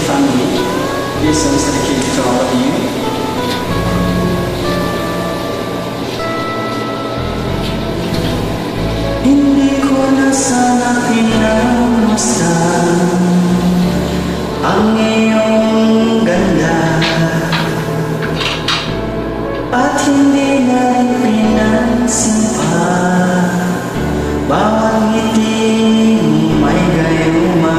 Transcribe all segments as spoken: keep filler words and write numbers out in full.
family. This song is dedicated to all of you. Hindi ko na sana pinagmasdan ang iyong ganda, at hindi na rin pinansin pa bawat ngiti may gayuma.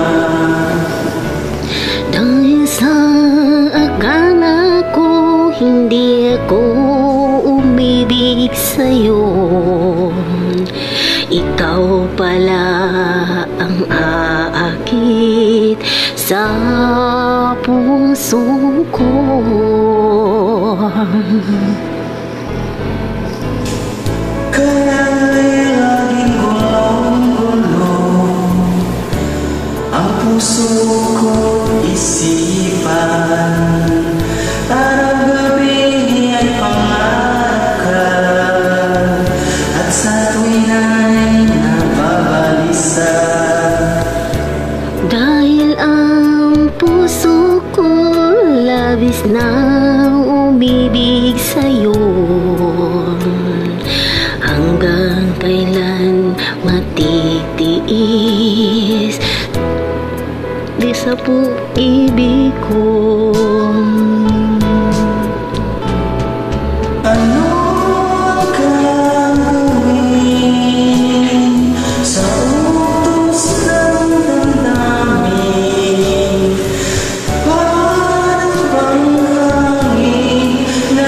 Dahil sa akala ko hindi ako umibig sa'yo, ikaw pala ang aakit sa puso ko. Kaya laging gulong-gulo ang puso ko isipan, araw-gabi ay pangarap ka, at sa tuwin ay nababalisa. Dahil ang puso ko labis na umibig sa'yo, hanggang kailan matitiis di sa pag-ibig ko. Ano ang gagawin sa utos ng damdamin? Parang bang hangin na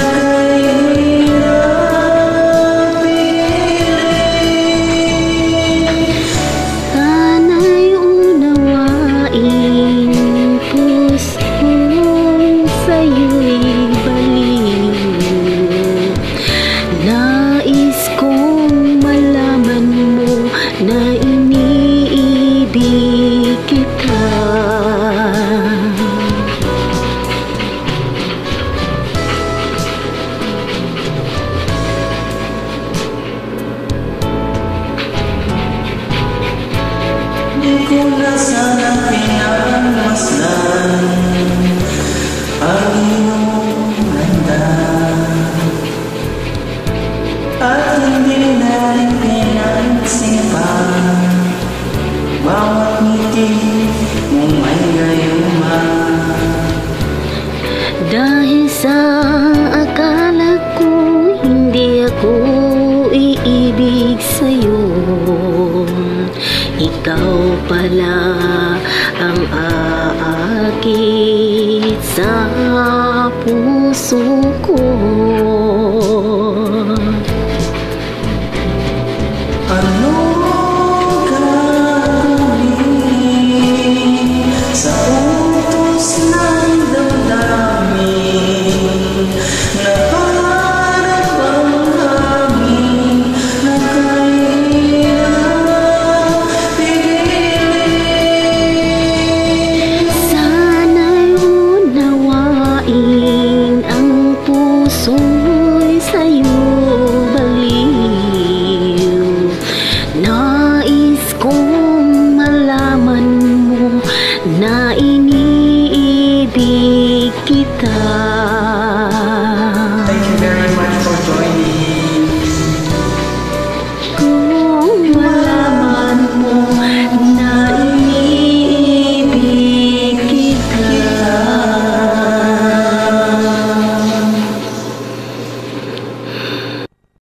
kahirap piling. Sana'y unawain, pusong sa'yo'y baliw. Nais kong malaman mo na iniibig kita. Di ko na sana pinagmasdan ang iyong ganda, at hindi na rin pinagsipan bawat ngiti mong may gayuma. Dahil sa akala ko hindi ako iibig sa'yo, ikaw pala ang aakit sa puso